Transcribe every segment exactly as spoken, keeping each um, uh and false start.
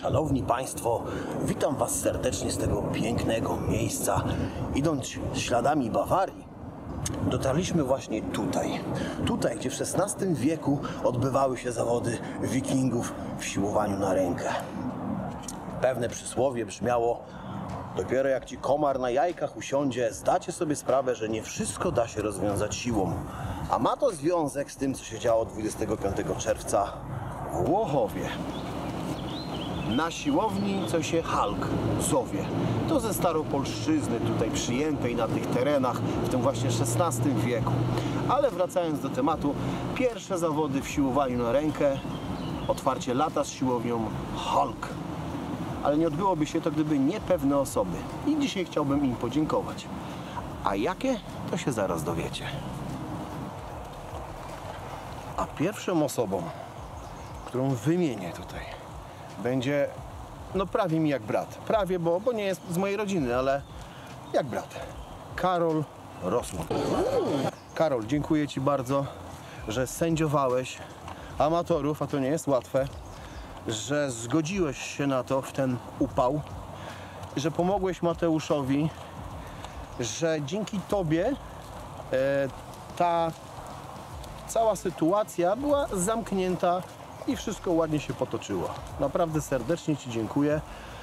Szanowni Państwo, witam Was serdecznie z tego pięknego miejsca. Idąc śladami Bawarii, dotarliśmy właśnie tutaj. Tutaj, gdzie w szesnastym wieku odbywały się zawody wikingów w siłowaniu na rękę. Pewne przysłowie brzmiało: dopiero jak Ci komar na jajkach usiądzie, zdacie sobie sprawę, że nie wszystko da się rozwiązać siłą. A ma to związek z tym, co się działo dwudziestego piątego czerwca w Łochowie. Na siłowni, co się Hulk zowie. To ze staropolszczyzny tutaj przyjętej na tych terenach w tym właśnie szesnastym wieku. Ale wracając do tematu, pierwsze zawody w siłowaniu na rękę, otwarcie lata z siłownią Hulk. Ale nie odbyłoby się to, gdyby nie pewne osoby. I dzisiaj chciałbym im podziękować. A jakie? To się zaraz dowiecie. A pierwszą osobą, którą wymienię tutaj, będzie no prawie mi jak brat. Prawie, bo, bo nie jest z mojej rodziny, ale jak brat. Karol Rosman. Karol, dziękuję Ci bardzo, że sędziowałeś amatorów, a to nie jest łatwe, że zgodziłeś się na to w ten upał, że pomogłeś Mateuszowi, że dzięki Tobie e, ta cała sytuacja była zamknięta i wszystko ładnie się potoczyło. Naprawdę serdecznie Ci dziękuję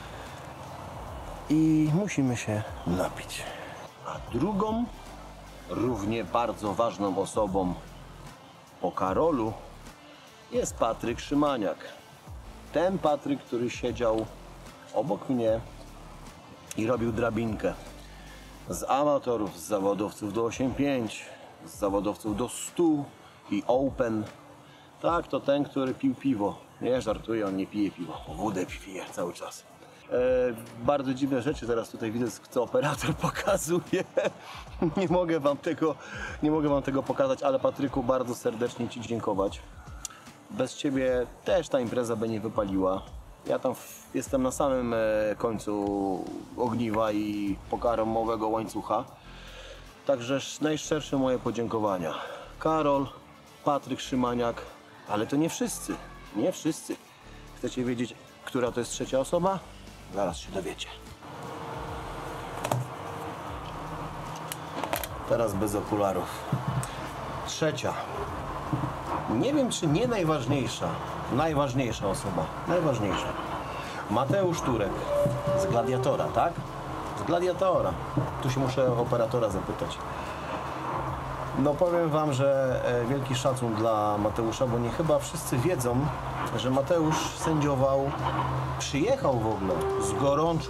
i musimy się napić. A drugą, równie bardzo ważną osobą po Karolu jest Patryk Szymaniak. Ten Patryk, który siedział obok mnie i robił drabinkę. Z amatorów, z zawodowców do osiem pięć, z zawodowców do stu i open. Tak, to ten, który pił piwo. Nie, żartuję, on nie pije piwo. Wódę pije cały czas. E, bardzo dziwne rzeczy teraz tutaj widzę, co operator pokazuje. nie mogę wam tego, nie mogę wam tego pokazać, ale Patryku, bardzo serdecznie Ci dziękować. Bez Ciebie też ta impreza by nie wypaliła. Ja tam w, jestem na samym e, końcu ogniwa i pokarmowego łańcucha. Także najszczersze moje podziękowania. Karol, Patryk Szymaniak, ale to nie wszyscy, nie wszyscy. Chcecie wiedzieć, która to jest trzecia osoba? Zaraz się dowiecie. Teraz bez okularów. Trzecia. Nie wiem, czy nie najważniejsza, najważniejsza osoba, najważniejsza. Mateusz Turek z Gladiatora, tak? Z Gladiatora. Tu się muszę operatora zapytać. No powiem Wam, że wielki szacun dla Mateusza, bo nie chyba wszyscy wiedzą, że Mateusz sędziował, przyjechał w ogóle z gorączką.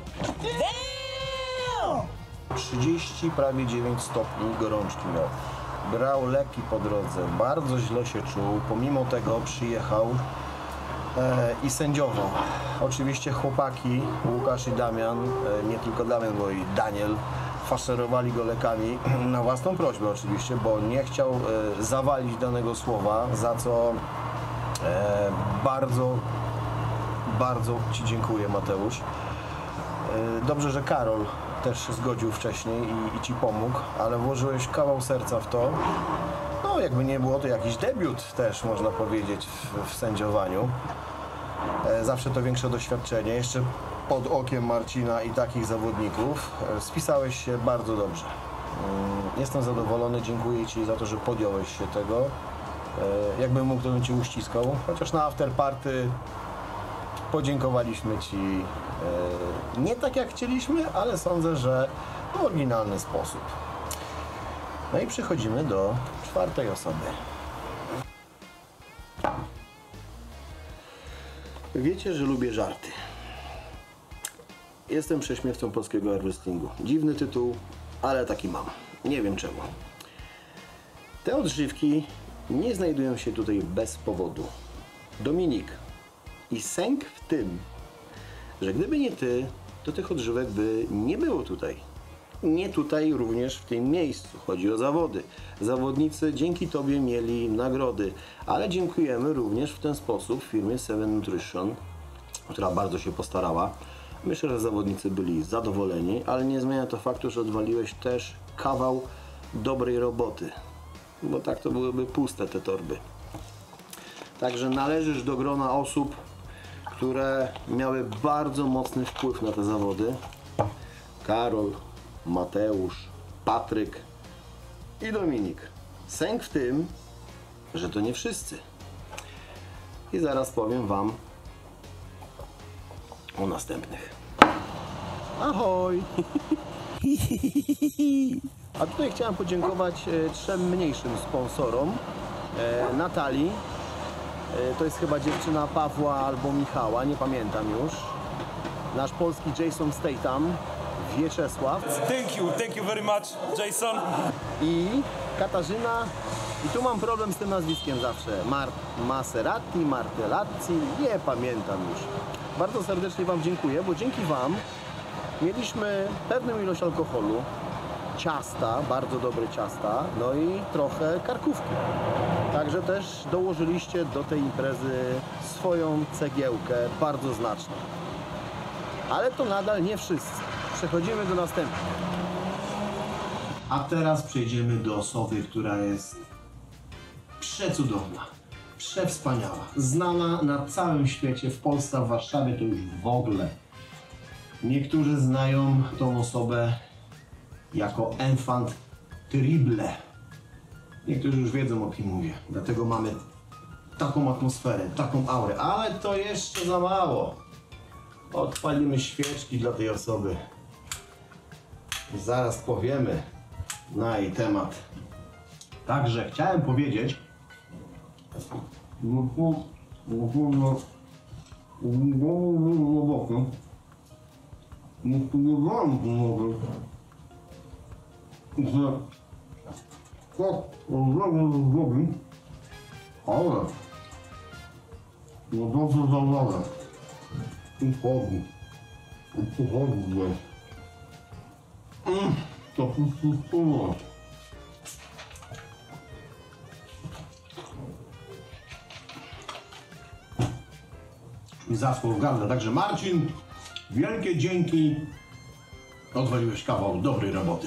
trzydzieści, prawie dziewięć stopni gorączki miał. Brał leki po drodze, bardzo źle się czuł, pomimo tego przyjechał e, i sędziował. Oczywiście chłopaki, Łukasz i Damian, e, nie tylko Damian, bo i Daniel, faszerowali go lekami na własną prośbę oczywiście, bo nie chciał e, zawalić danego słowa, za co e, bardzo, bardzo Ci dziękuję, Mateusz. E, dobrze, że Karol też się zgodził wcześniej i, i Ci pomógł, ale włożyłeś kawał serca w to. No jakby nie było, to jakiś debiut też można powiedzieć w, w sędziowaniu. E, zawsze to większe doświadczenie. Jeszcze pod okiem Marcina i takich zawodników e, spisałeś się bardzo dobrze. E, jestem zadowolony, dziękuję Ci za to, że podjąłeś się tego. E, jakbym mógł, to bym Cię uściskał. Chociaż na afterparty podziękowaliśmy Ci e, nie tak jak chcieliśmy, ale sądzę, że w oryginalny sposób. No i przechodzimy do czwartej osoby. Wiecie, że lubię żarty. Jestem prześmiewcą polskiego wrestlingu. Dziwny tytuł, ale taki mam. Nie wiem czemu. Te odżywki nie znajdują się tutaj bez powodu. Dominik. I sęk w tym, że gdyby nie Ty, to tych odżywek by nie było tutaj. Nie tutaj również w tym miejscu. Chodzi o zawody. Zawodnicy dzięki Tobie mieli nagrody, ale dziękujemy również w ten sposób firmie Seven Nutrition, która bardzo się postarała. Myślę, że zawodnicy byli zadowoleni, ale nie zmienia to faktu, że odwaliłeś też kawał dobrej roboty, bo tak to byłyby puste te torby. Także należysz do grona osób, które miały bardzo mocny wpływ na te zawody. Karol, Mateusz, Patryk i Dominik. Sęk w tym, że to nie wszyscy. I zaraz powiem wam o następnych. Ahoj! A tutaj chciałem podziękować e, trzem mniejszym sponsorom. E, Natalii, e, to jest chyba dziewczyna Pawła albo Michała, nie pamiętam już. Nasz polski Jason Statham, Wieczesław. Thank you, thank you very much, Jason. I Katarzyna, i tu mam problem z tym nazwiskiem zawsze. Mar Maserati, Martellazzi, nie pamiętam już. Bardzo serdecznie wam dziękuję, bo dzięki wam mieliśmy pewną ilość alkoholu, ciasta, bardzo dobre ciasta, no i trochę karkówki. Także też dołożyliście do tej imprezy swoją cegiełkę bardzo znaczną. Ale to nadal nie wszyscy. Przechodzimy do następnego. A teraz przejdziemy do osoby, która jest przecudowna, przewspaniała, znana na całym świecie, w Polsce, w Warszawie to już w ogóle. Niektórzy znają tą osobę jako enfant terrible. Niektórzy już wiedzą, o kim mówię, dlatego mamy taką atmosferę, taką aurę, ale to jeszcze za mało. Odpalimy świeczki dla tej osoby. Zaraz powiemy na jej temat. Także chciałem powiedzieć, nie spodziewałem się, że tak rozległem zrobi, ale no dobrze zabrane i chodzi, i pochodzi gdzieś. To wszystko. I zaschło w gardle, także Marcin, wielkie dzięki, odwaliłeś kawał dobrej roboty.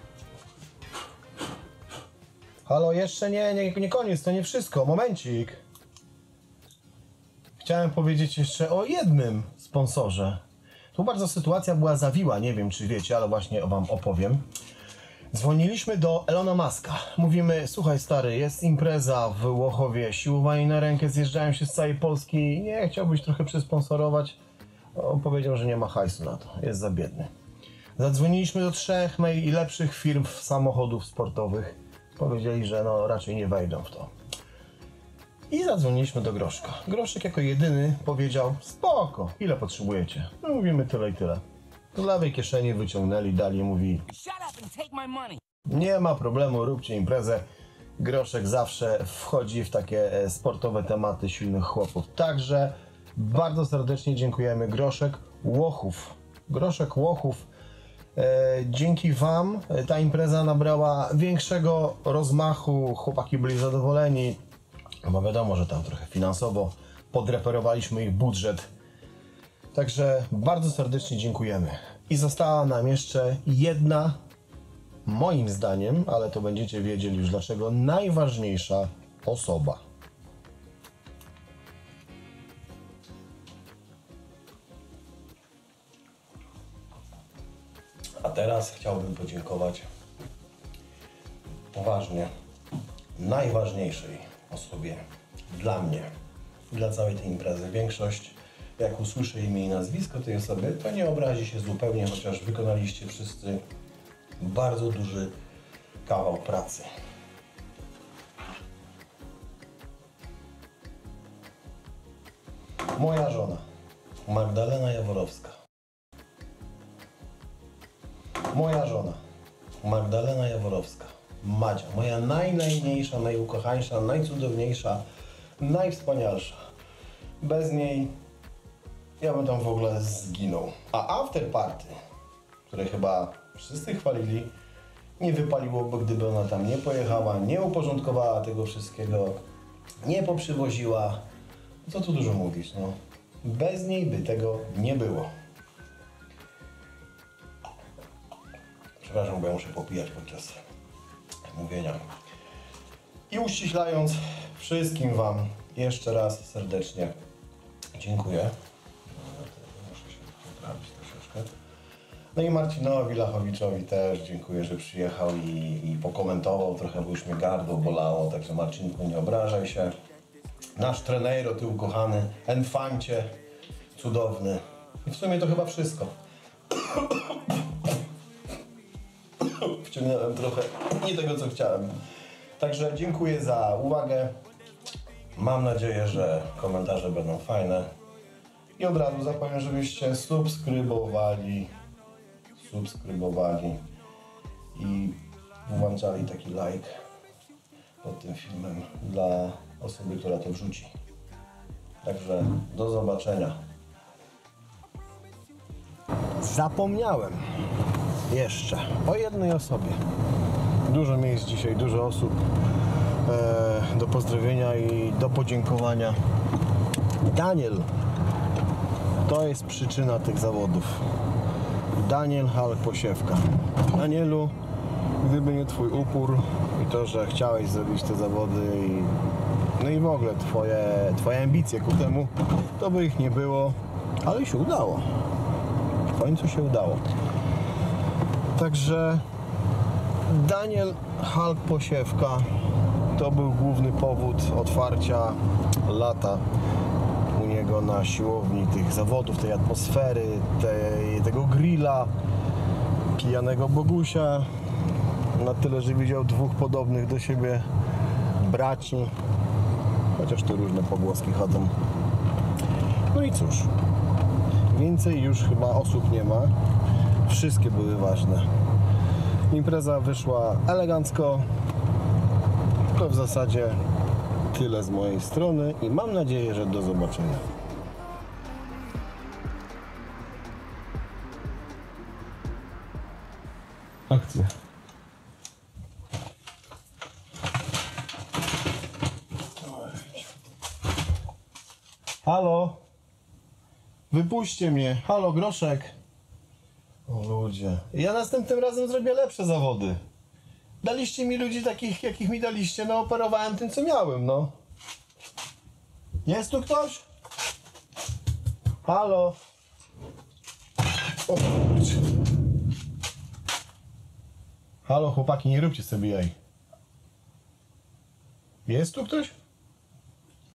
Halo, jeszcze nie, nie, nie koniec, to nie wszystko, momencik. Chciałem powiedzieć jeszcze o jednym sponsorze. Tu bardzo sytuacja była zawiła, nie wiem czy wiecie, ale właśnie wam opowiem. Dzwoniliśmy do Elona Muska. Mówimy, słuchaj stary, jest impreza w Łochowie, siłowanie na rękę, zjeżdżają się z całej Polski, nie chciałbyś trochę przysponsorować? On powiedział, że nie ma hajsu na to, jest za biedny. Zadzwoniliśmy do trzech najlepszych firm samochodów sportowych. Powiedzieli, że no raczej nie wejdą w to. I zadzwoniliśmy do Groszka. Groszek jako jedyny powiedział, spoko, ile potrzebujecie? No mówimy tyle i tyle. Z lewej kieszeni wyciągnęli, dali, mówi, nie ma problemu, róbcie imprezę. Groszek zawsze wchodzi w takie sportowe tematy silnych chłopów. Także bardzo serdecznie dziękujemy. Groszek Łochów. Groszek Łochów. E, dzięki wam ta impreza nabrała większego rozmachu. Chłopaki byli zadowoleni. No wiadomo, że tam trochę finansowo podreperowaliśmy ich budżet. Także bardzo serdecznie dziękujemy. I została nam jeszcze jedna, moim zdaniem, ale to będziecie wiedzieli już dlaczego, najważniejsza osoba. A teraz chciałbym podziękować poważnie najważniejszej osobie dla mnie i dla całej tej imprezy. Większość, jak usłyszy imię i nazwisko tej osoby, to nie obrazi się zupełnie, chociaż wykonaliście wszyscy bardzo duży kawał pracy. Moja żona, Magdalena Jaworowska. Moja żona, Magdalena Jaworowska. Madzia, moja naj, najmniejsza, najukochańsza, najcudowniejsza, najwspanialsza. Bez niej ja bym tam w ogóle zginął. A after party, które chyba wszyscy chwalili, nie wypaliłoby, gdyby ona tam nie pojechała, nie uporządkowała tego wszystkiego, nie poprzywoziła. Co tu dużo mówić, no. Bez niej by tego nie było. Przepraszam, bo ja muszę popijać podczas mówienia. I uściślając, wszystkim wam jeszcze raz serdecznie dziękuję. przechlapić troszeczkę. No i Marcinowi Lachowiczowi też dziękuję, że przyjechał i, i pokomentował trochę, bo już mnie gardło bolało, także Marcinku, nie obrażaj się. Nasz trener, ty ukochany, enfancie, cudowny. I w sumie to chyba wszystko. Wciągnąłem trochę nie tego, co chciałem. Także dziękuję za uwagę. Mam nadzieję, że komentarze będą fajne. I od razu zapowiem, żebyście subskrybowali, subskrybowali i włączali taki like pod tym filmem dla osoby, która to wrzuci. Także do zobaczenia. Zapomniałem jeszcze o jednej osobie. Dużo miejsc dzisiaj, dużo osób e, do pozdrowienia i do podziękowania. Daniel to jest przyczyna tych zawodów. Daniel Halk-Posiewka. Danielu, gdyby nie twój upór i to, że chciałeś zrobić te zawody i, no i w ogóle twoje, twoje ambicje ku temu, to by ich nie było, ale się udało. W końcu się udało. Także Daniel Halk-Posiewka to był główny powód otwarcia lata u niego na siłowni, tych zawodów, tej atmosfery, tej, tego grilla, pijanego Bogusia, na tyle, że widział dwóch podobnych do siebie braci, chociaż tu różne pogłoski chodzą. No i cóż, więcej już chyba osób nie ma, wszystkie były ważne. Impreza wyszła elegancko, to w zasadzie tyle z mojej strony i mam nadzieję, że do zobaczenia. Akcja. Halo? Wypuśćcie mnie. Halo, Groszek. O ludzie. Ja następnym razem zrobię lepsze zawody. Daliście mi ludzi takich, jakich mi daliście, no operowałem tym, co miałem, no. Jest tu ktoś? Halo? O kurczę. Halo, chłopaki, nie róbcie sobie jaj. Jest tu ktoś?